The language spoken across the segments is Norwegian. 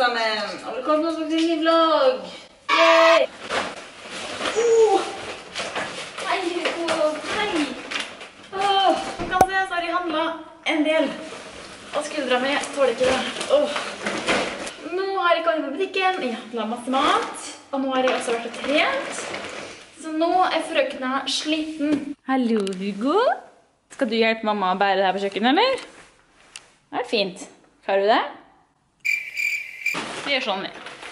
sammen! Og velkommen til en ny vlogg! Yay! Hei, hei! Som kan se, så har jeg handlet en del. Og skuldra mi tåler ikke det. Nå har jeg kommet på butikken. Jeg handlet masse mat. Og nå har jeg også vært og trent. Så nå er frøkna sliten. Hallo, Hugo. Skal du hjelpe mamma å bære det her på kjøkkenet, eller? Det er fint. Klarer du det? Vi gjør sånn.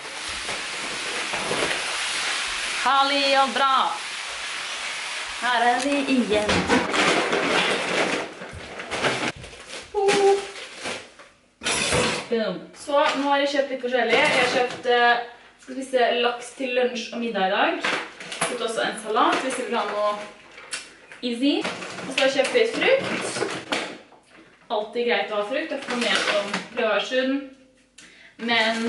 Herlig og bra. Her er vi igjen. Boom. Så nå har jeg kjøpt litt forskjellig. Jeg har kjøpt skal spise laks til lunsj og middag i dag. Jeg har kjøpt også en salat hvis jeg vil ha noe easy. Og så har jeg kjøpt litt frukt. Alltid greit å ha frukt. Jeg får med som prøver å være sunn. Men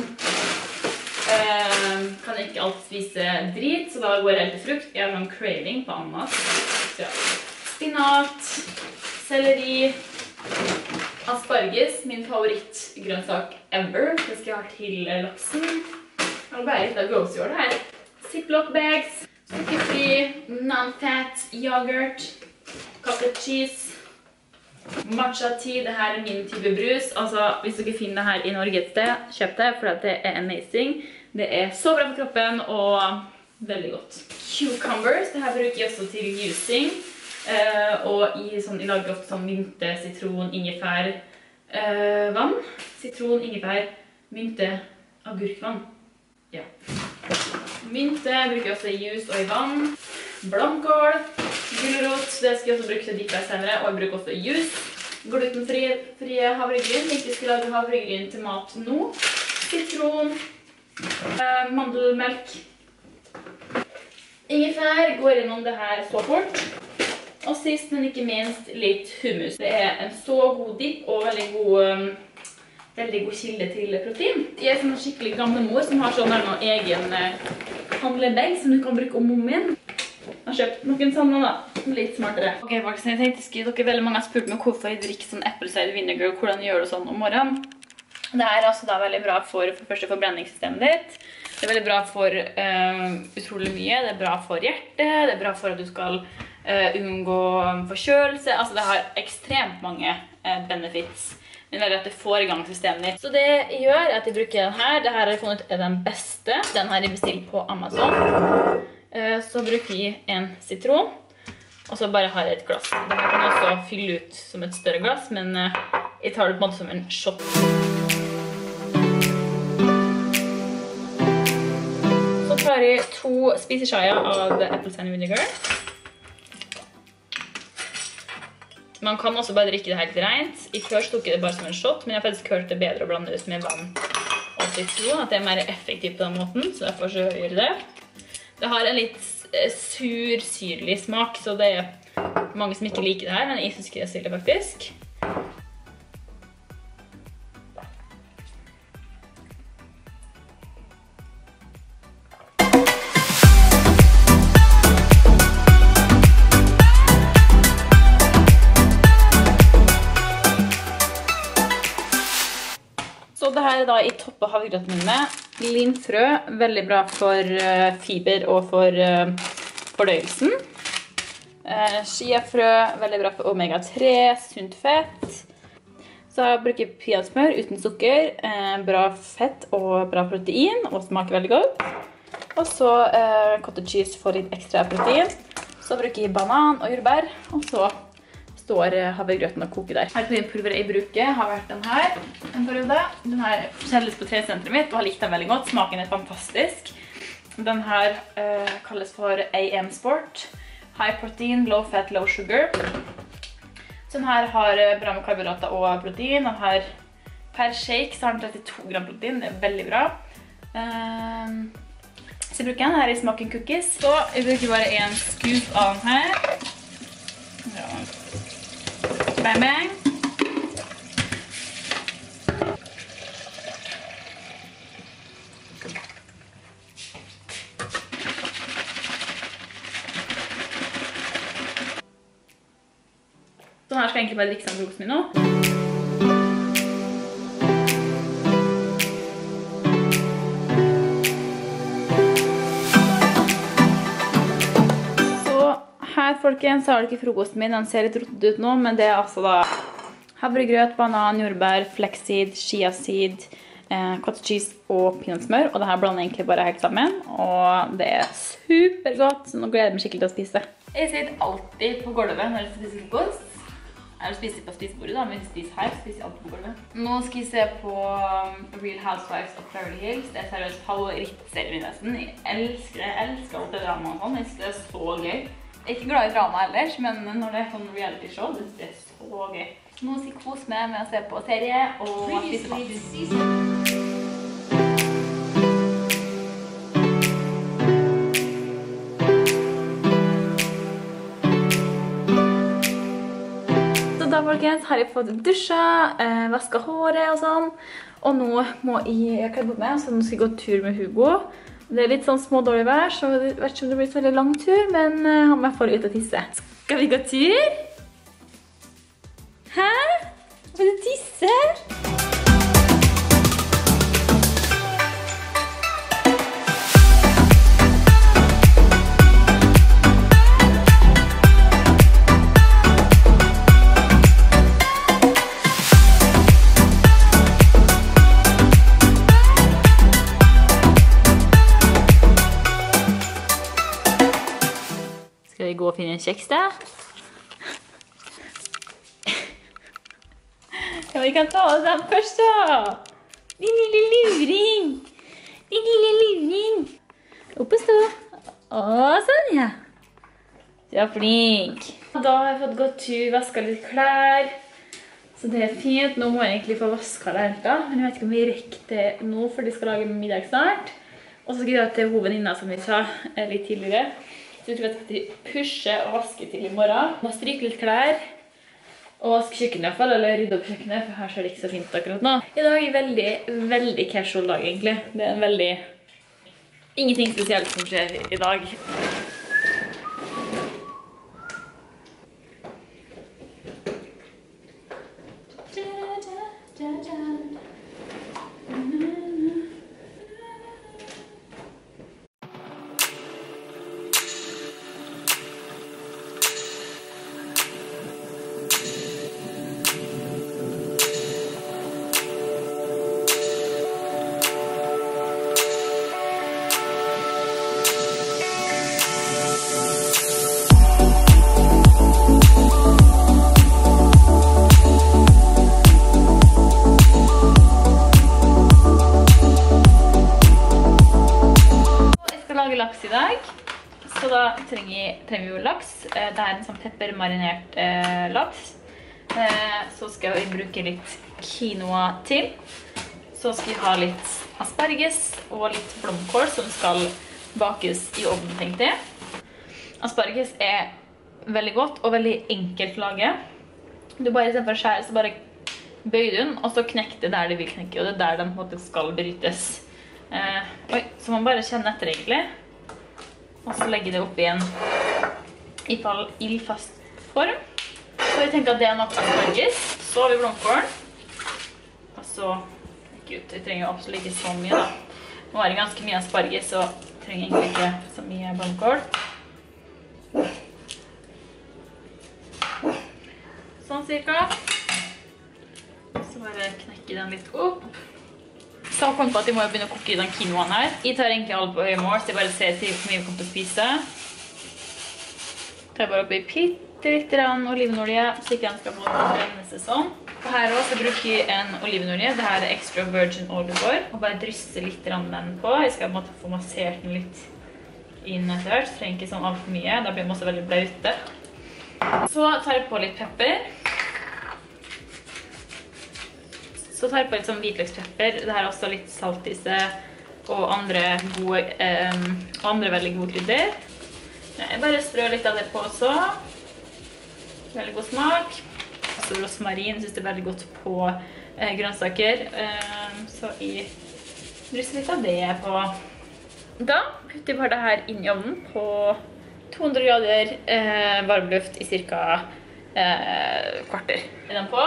kan ikke alltid spise drit, så da går jeg helt til frukt. Jeg har noen craving på ananas. Så ja. Spinat, selleri, asparges, min favorittgrønnsak ever. Det skal jeg ha til laksen. Det er bare litt av grocery det her. Ziploc bags, sukkerfri, non-fat, yoghurt, cottage cheese, matcha tea. Det her er min type brus. Altså, hvis dere finner det her i Norge et sted, kjøp det, for det er amazing. Det er så bra for kroppen og veldig godt. Cucumbers, det her bruker jeg også til juicing. Og jeg lager ofte sånn mynte, sitron, ingefær, vann. Sitron, ingefær, mynte, agurkvann. Ja. Mynte bruker jeg også i juice og i vann. Blomkål, gulrot, det skal jeg også bruke til dippet senere, og jeg bruker også juice. Glutenfrie havregryn, hvis jeg skal lage havregryn til mat nå. Sitron, mandelmelk. Ingefær går innom det her så fort. Og sist, men ikke minst, litt hummus. Det er en så god dipp og veldig god kilde til protein. Jeg er sånn skikkelig gamle mor som har sånn noen egen handlebag som du kan bruke om min. Jeg har kjøpt noen sånne da, litt smartere. Ok, faktisk, jeg tenkte dere veldig mange har spurt meg hvorfor jeg drikker sånn apple cider vinegar, og hvordan jeg gjør det sånn om morgenen. Det er altså da veldig bra for forbrenningssystemet ditt. Det er veldig bra for utrolig mye. Det er bra for hjertet, det er bra for at du skal unngå forkjølelse. Altså det har ekstremt mange benefits. Men veldig at det får i gang systemet ditt. Så det jeg gjør er at jeg bruker den her. Dette har jeg funnet ut er den beste. Den har jeg bestilt på Amazon. Så bruker jeg en sitron. Og så bare har jeg et glass. Dette kan jeg også fylle ut som et større glass, men jeg tar det på en måte som en shot. Så tar jeg 2 spiseskjeer av apple cider vinegar. Man kan også bare drikke det helt rent. I før tok jeg det bare som en shot, men jeg har faktisk hørt det bedre å blande det med vann og sitron, at det er mer effektivt på den måten, så derfor så gjør jeg det. Det har en litt sur, syrlig smak, så det er mange som ikke liker det her, men jeg synes ikke det er stille faktisk. Så det her er da i topp av havregrøtene mine. Linfrø, veldig bra for fiber og for fordøyelsen. Chiafrø, veldig bra for omega-3, sunt fett. Så bruker jeg peanøttsmør uten sukker, bra fett og bra protein, og smaker veldig godt. Og så cottage cheese for litt ekstra protein. Så bruker jeg banan og jordbær, og så står havregrøten og koker der. Pulveret jeg bruker har vært den her en periode. Den her selges på 3 centeret mitt, og har likt den veldig godt. Smaken er fantastisk. Den her kalles for AM Sport. High protein, low fat, low sugar. Så den her har bra med karbohydrater og protein. Den her per shake så har den 32 gram protein. Det er veldig bra. Så jeg bruker den her i smaken cookies. Så jeg bruker bare en scoop av den her. Ja. Bang, bang. Så her skal jeg egentlig bare drikke sammen frokosten min nå. folkens, så har dere frokosten min. Den ser litt rottet ut nå, men det er altså da havregrøt, banan, jordbær, flaxseed, chiaseed, cottage cheese og peanøttsmør. Og dette blander egentlig bare helt sammen, og det er supergodt, så nå gleder jeg meg skikkelig til å spise. Jeg sitter alltid på gulvet når jeg spiser frokost. Jeg spiser på spisebordet da, men jeg spiser her, spiser jeg alltid på gulvet. Nå skal jeg se på Real Housewives of Beverly Hills. Det er seriøst favorittserien min nesten. Jeg elsker alt det drama og sånn. Jeg synes det er så gøy. Jeg er ikke glad i drama ellers, men når det er sånn reality show, det synes det er så gøy. Nå skal jeg kose meg med å se på serie og spise mat. Da, folkens, har jeg fått dusja, vasket håret og sånn. Og nå må jeg kledde på meg, så nå skal jeg gå tur med Hugo. Det er litt sånn små dårlig vær, så jeg vet ikke om det blir så veldig lang tur, men han må få litt å tisse. Skal vi gå tur? Hæ? Skal du tisse? Skal vi gå og finne en kjeks da? Ja, vi kan ta oss den først da. Din lille luring. Din lille luring. Opp og stå. Å, sånn ja. Du er flink. Da har jeg fått gått tur, vasket litt klær. Så det er fint. Nå må jeg egentlig få vasket det helt da. Men jeg vet ikke om vi rekker det nå, for de skal lage middag snart. Og så skal jeg da til hovedvenninna, som vi sa litt tidligere. Så jeg tror jeg skal pushe og vaske til i morgen. Må stryke litt klær. Og vaske kjøkkenet i hvert fall, eller rydde opp kjøkkenet, for her ser det ikke så fint akkurat nå. I dag er veldig, veldig casual dag egentlig. Det er en veldig... Ingenting spesielt som skjer i dag. Laks i dag, så da trenger vi jo laks. Det er en sånn peppermarinert laks. Så skal vi bruke litt quinoa til. Så skal vi ha litt asparges og litt blomkål som skal bakes i ovnen, tenkte jeg. Asparges er veldig godt og veldig enkelt å lage. Du bare i stedet for å skjære, så bare bøyer du den, og så knekker det der du vil knekke, og det er der den på en måte skal brytes. Oi, så man bare kjenner etter egentlig. Og så legger det opp igjen i ildfast form. Så jeg tenker at det er nok asparges. Så har vi blomkål. Og så, gud, vi trenger jo absolutt ikke så mye da. Nå er det ganske mye asparges, så jeg trenger egentlig ikke så mye blomkål. Sånn cirka. Så bare knekker den litt opp. Så jeg kom på at jeg må begynne å koke i den quinoaen her. Jeg tar egentlig alt på høye mål, så jeg bare ser til hvor mye vi kommer til å spise. Jeg tar bare oppi bitte litt olivenolje, så ikke den skal få brenne seg sånn. Og her også bruker jeg en olivenolje. Dette er extra virgin olive oil. Og bare drysse litt den på. Jeg skal måtte få massert den litt inn etter hvert. Så trenger ikke sånn alt for mye. Da blir den også veldig blaute. Så tar jeg på litt pepper. Så tar jeg på litt sånn hvitløkspepper. Dette er også litt saltise og andre veldig gode krydder. Jeg bare strør litt av det på også. Veldig god smak. Så rosmarin synes det er veldig godt på grønnsaker. Så jeg drysser litt av det på. Da putter jeg bare det her inn i ovnen på 200 grader varmluft i cirka kvarter. Er den på?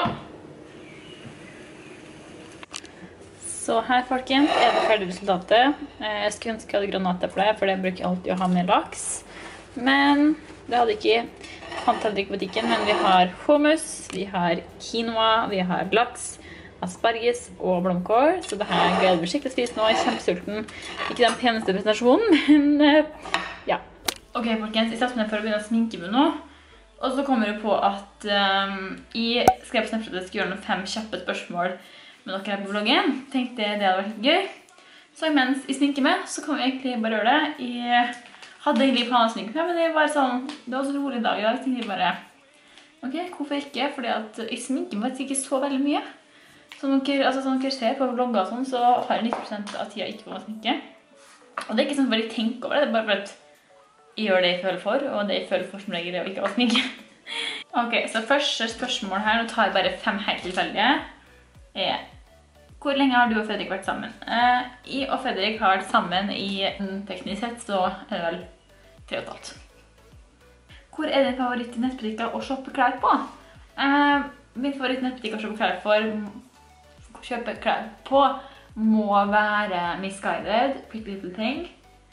Så her, folkens, er det ferdig resultatet. Jeg skulle ønske jeg hadde granateple, for det bruker jeg alltid å ha med laks. Men det hadde ikke. fant heller ikke butikken, men vi har hummus, vi har quinoa, vi har laks, asparges og blomkål, så det her gleder vi skikkelig å spise nå. Jeg er kjempesulten. Ikke den peneste presentasjonen, men ja. Ok, folkens, jeg satt meg for å begynne å sminke meg nå, og så kommer jeg på at jeg skrev på Snapchat at jeg skulle gjøre noen 5 kjappe spørsmål med dere her på vloggen. Tenkte det hadde vært litt gøy. Så mens jeg sminker meg, så kan vi egentlig bare gjøre det. Jeg hadde egentlig planer å sminke meg, men det var sånn, det var så rolig dag i dag. Jeg tenkte bare, ok, hvorfor ikke? Fordi at jeg sminker meg faktisk ikke så veldig mye. Som dere ser på vlogger og sånn, så har jeg 90% av tida ikke på å sminke. Og det er ikke sånn at jeg tenker over det, det er bare for at jeg gjør det jeg føler for, og det jeg føler for som regel er å ikke ha sminke. Ok, så første spørsmål her, nå tar jeg bare 5 helt tilfeldige, er hvor lenge har du og Fredrik vært sammen? Jeg og Fredrik har vært sammen i teknisk sett, så er det vel 3,5. Hvor er din favoritt nettbutikker å shoppe klær på? Min favoritt nettbutikk å kjøpe klær på må være Missguided, Pretty Little Thing,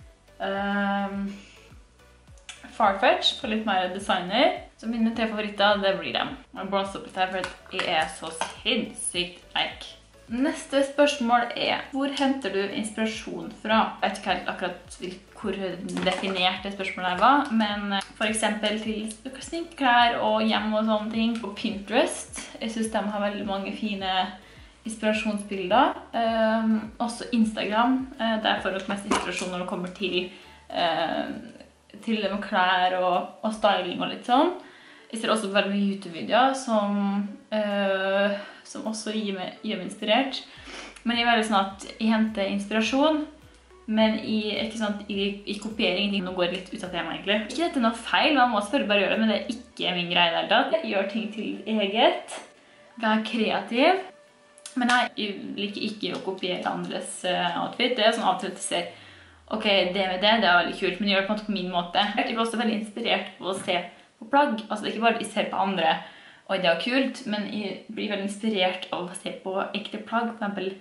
Farfetch for litt mer designer. Så mine 3 favoritter, det blir dem. Jeg blåser opp litt her for at jeg er så sinnssykt eik. Neste spørsmål er, hvor henter du inspirasjon fra? Jeg vet ikke helt akkurat hvor definert det spørsmålet her var, men for eksempel til sminkeklær og hjem og sånne ting. På Pinterest, jeg synes de har veldig mange fine inspirasjonsbilder. Også Instagram, der får dere mest inspirasjon når det kommer til det med klær og styling og litt sånn. Jeg ser også veldig mye YouTube-videoer som også gjør meg inspirert. Men jeg er veldig sånn at jeg henter inspirasjon, men jeg er ikke sånn at jeg kopierer ingenting. Nå går jeg litt ut av temaet egentlig. Ikke dette er noe feil, man må selvfølgelig bare gjøre det, men det er ikke min greie der da. Jeg gjør ting til eget, vær kreativ, men jeg liker ikke å kopiere andres outfit. Det er sånn av og til at jeg ser, ok, det med det er veldig kult, men jeg gjør det på en måte på min måte. Jeg blir også veldig inspirert på å se på plagg. Altså det er ikke bare at jeg ser på andre, og det er kult, men jeg blir veldig inspirert av å se på ekte plagg. For eksempel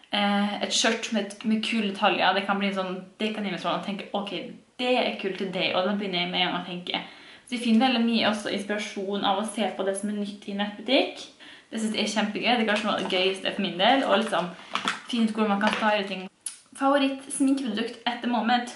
et skjørt med kule detaljer. Det kan bli sånn, det kan jeg sånn og tenke, ok, det er kult til det, og da begynner jeg med å tenke. Så jeg finner veldig mye også inspirasjon av å se på det som er nytt i nettbutikk. Det synes jeg er kjempegøy. Det er kanskje noe av det gøyeste for min del, og liksom finne ut hvor man kan style ting. Favoritt sminkeprodukt at the moment.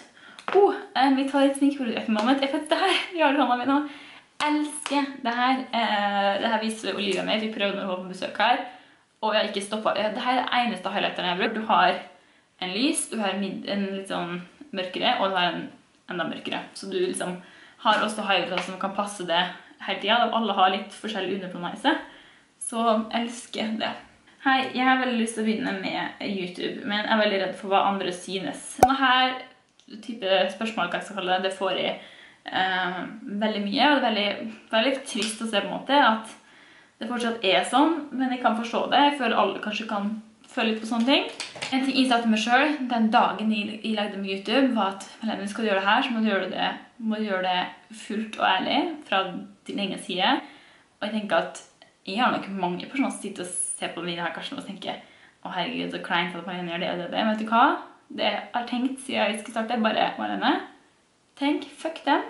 Mitt favoritt sminkeprodukt at the moment er faktisk det her. Jeg har det hånda mi nå. Elsker det her. Det her viser Olivia meg. Vi prøvde når hun var på besøk her. Og jeg har ikke stoppet. Det her er det eneste highlighteren jeg har brukt. Du har en lys, du har en litt sånn mørkere, og du har en enda mørkere. Så du liksom har også highlighter som kan passe det hele tiden. Alle har litt forskjellig underpronise. Så elsker det. Hei, jeg har veldig lyst til å begynne med YouTube, men jeg er veldig redd for hva andre synes. Denne type spørsmål, hva jeg skal kalle det, det får jeg veldig mye, og det er veldig trist å se på en måte at det fortsatt er sånn, men jeg kan forstå det. Jeg føler alle kanskje kan føle litt på sånne ting. En ting jeg sa til meg selv, den dagen jeg lagde med YouTube, var at Helene, skal du gjøre det her, så må du gjøre det fullt og ærlig fra din egen side. Og jeg tenker at jeg har nok mange personer som sitter og ser på videoen her kanskje og tenker, å herregud, så kleint at man gjør det og det. Men vet du hva? Det jeg har tenkt siden jeg skulle starte, bare, Helene, tenk, fuck dem.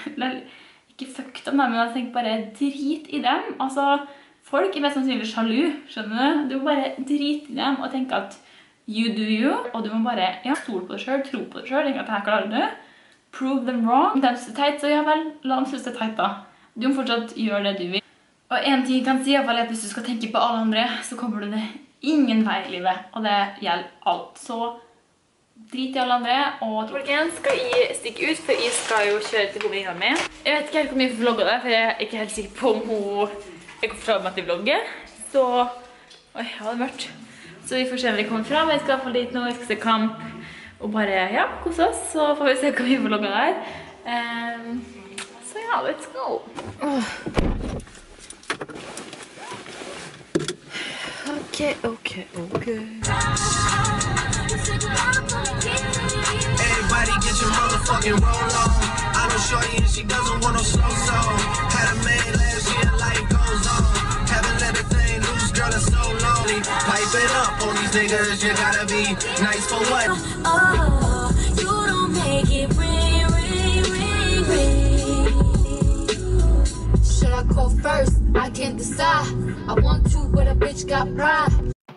Ikke fuck dem, men jeg tenker bare drit i dem. Altså, folk er mest sannsynlig sjalu, skjønner du? Du må bare drite i dem og tenke at you do you, og du må bare, ja, stole på deg selv, tro på deg selv, tenke at dette klarer du. Prove them wrong. Om de synes det er teit, så ja vel, la dem synes det er teit da. Du må fortsatt gjøre det du vil. Og en ting jeg kan si, i hvert fall, er at hvis du skal tenke på alle andre, så kommer du det ingen vei i livet, og det gjelder alt. Så drit i alle andre, og folkens skal jeg stikke ut, for jeg skal jo kjøre til hovedinga mi. Jeg vet ikke helt hvor mye jeg får vlogge det, for jeg er ikke helt sikker på om hun er komfortabel med at jeg vlogger. Så, oi, ja, det er mørkt. Så vi får se når vi kommer frem. Jeg skal i hvert fall dit nå, vi skal se kamp, og bare, ja, kos oss, så får vi se hvor mye vi får vlogge der. Så ja, let's go. Okay. Everybody get your motherfucking roll on. I know shorty and she doesn't want no slow song. Had a man last year, life goes on. Haven't let a thing loose, girl, it's so lonely. Pipe it up on these niggas, you gotta be nice for what? Oh, you don't make it ring, ring, ring, ring. side. I want to, but a bitch got pride.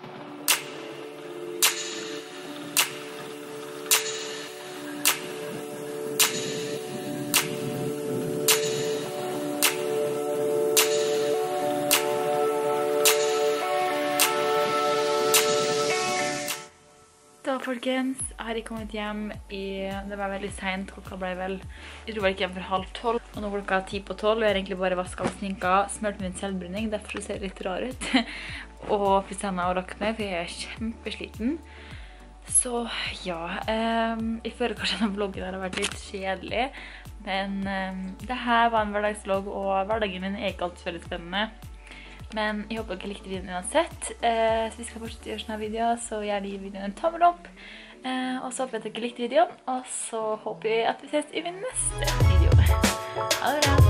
Da, folkens, jeg har kommet hjem det var veldig sent, klokka ble vel, jeg tror jeg gikk hjem for 11:30, og nå klokka 10:12, og jeg har egentlig bare vasket og sminket, smørt min selvbruning, derfor ser det litt rar ut, og pusset hendene og lagt meg, for jeg er kjempesliten. Så ja, jeg føler kanskje denne vloggen har vært litt kjedelig, men det her var en hverdagslogg, og hverdagen min er ikke alltid veldig spennende. Men jeg håper dere likte videoen uansett. Så vi skal fortsette å gjøre sånne videoer, så gjerne gi videoen en tommel opp. Og så håper jeg at dere likte videoen, og så håper jeg at vi ses i min neste video. Ha det bra!